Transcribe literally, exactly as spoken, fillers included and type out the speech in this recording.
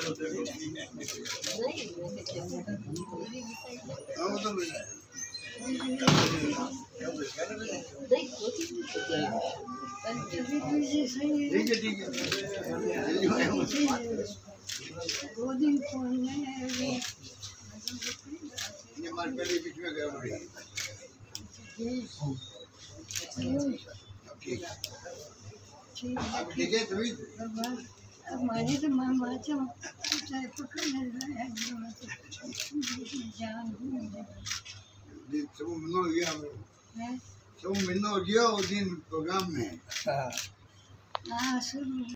ठीक है तभी हमारी तो मामा चाहे पकड़ने सब मिलना गया सब मिलना गया उस दिन प्रोग्राम में। हाँ शुरू